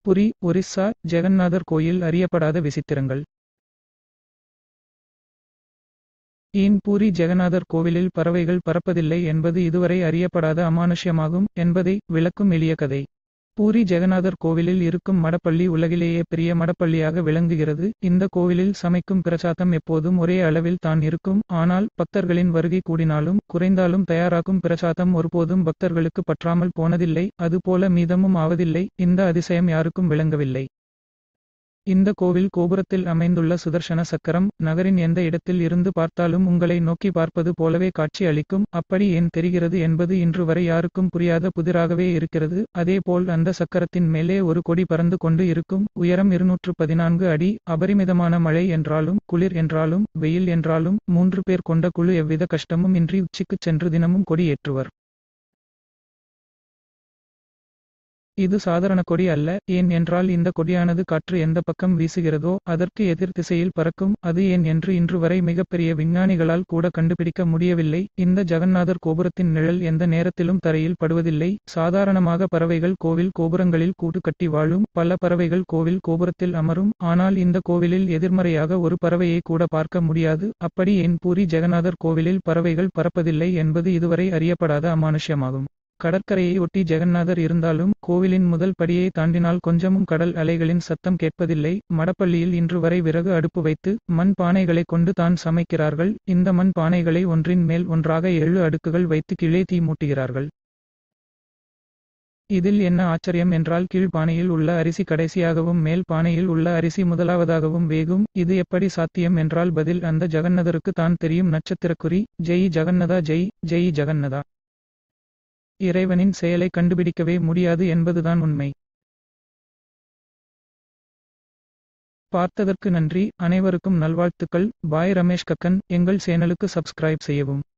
புரி, ஒரிஸ்ஸா, ஜெகந்நாதர் கோயில் அறியப்படாத விசித்திரங்கள். ஏன் பூரி ஜெகநாதர் கோவிலில் பறவைகள் பறப்பதில்லை என்பது இதுவரை அறியப்படாத அமானுஷ்யமாகும் என்பதை விளக்கும் எளிய கதை. பூரி ஜெகநாதர் கோவிலில் இருக்கும் மடப்பள்ளி உலகிலேயே பெரிய மடப்பள்ளியாக விளங்குகிறது. இந்த கோவிலில் சமைக்கும் பிரசாதம் எப்போதும் ஒரே அளவில் தான் இருக்கும். ஆனால் பக்தர்களின் வருகை கூடினாலும் குறைந்தாலும் தயாராகும் பிரசாதம் ஒருபோதும் பக்தர்களுக்கு பற்றாமல் போனதில்லை. அதுபோல மீதமும் ஆவதில்லை. இந்த அதிசயம் யாருக்கும் விளங்கவில்லை. இந்த கோவில் கோபுரத்தில் அமைந்துள்ள சுதர்சன சக்கரம் நகரின் எந்த இடத்தில் இருந்து பார்த்தாலும் உங்களை நோக்கி பார்ப்பது போலவே காட்சி அளிக்கும். அப்படி ஏன் தெரிகிறது என்பது இன்று வரை யாருக்கும் புரியாத புதிராகவே இருக்கிறது. அதேபோல் அந்த சக்கரத்தின் மேலே ஒரு கொடி பறந்து கொண்டு இருக்கும். உயரம் 214 அடி. அபரிமிதமான மழை என்றாலும் குளிர் என்றாலும் வெயில் என்றாலும் 3 பேர் கொண்ட குழு எவ்வித கஷ்டமும் இன்றி உச்சிக்குச் சென்று தினமும் கொடி ஏற்றுவர். இது சாதாரண கொடி அல்ல. ஏன் என்றால் இந்த கொடியானது காற்று எந்த பக்கம் வீசுகிறதோ அதற்கு எதிர் திசையில் பறக்கும். அது ஏன் என்று இன்று வரை மிகப்பெரிய விஞ்ஞானிகளால் கூட கண்டுபிடிக்க முடியவில்லை. இந்த ஜெகந்நாதர் கோபுரத்தின் நிழல் எந்த நேரத்திலும் தரையில் படுவதில்லை. சாதாரணமாக பறவைகள் கோவில் கோபுரங்களில் கூடு கட்டி வாழும். பல பறவைகள் கோவில் கோபுரத்தில் அமரும். ஆனால் இந்த கோவிலில் எதிர்மறையாக ஒரு பறவையை கூட பார்க்க முடியாது. அப்படி ஏன் பூரி ஜெகநாதர் கோவிலில் பறவைகள் பறப்பதில்லை என்பது இதுவரை அறியப்படாத அமானுஷ்யமாகும். கடற்கரையை ஒட்டி ஜெகந்நாதர் இருந்தாலும் கோவிலின் முதல் படியை தாண்டினால் கொஞ்சமும் கடல் அலைகளின் சத்தம் கேட்பதில்லை. மடப்பள்ளியில் இன்று வரை விறகு அடுப்பு வைத்து மண் பானைகளை கொண்டு தான் சமைக்கிறார்கள். இந்த மண் பானைகளை ஒன்றின் மேல் ஒன்றாக 7 அடுக்குகள் வைத்து கீழே தீ மூட்டுகிறார்கள். இதில் என்ன ஆச்சரியம் என்றால் கீழ் பானையில் உள்ள அரிசி கடைசியாகவும் மேல் பானையில் உள்ள அரிசி முதலாவதாகவும் வேகும். இது எப்படி சாத்தியம் என்றால் பதில் அந்த ஜெகந்நாதருக்கு தான் தெரியும். நட்சத்திரக்குறி. ஜெய் ஜெகந்நாதா, ஜெய் ஜெய் ஜெகந்நாதா. இறைவனின் செயலை கண்டுபிடிக்கவே முடியாது என்பதுதான் உண்மை. பார்த்ததற்கு நன்றி. அனைவருக்கும் நல்வாழ்த்துக்கள். பாய். ரமேஷ் கக்கன். எங்கள் சேனலுக்கு சப்ஸ்கிரைப் செய்யவும்.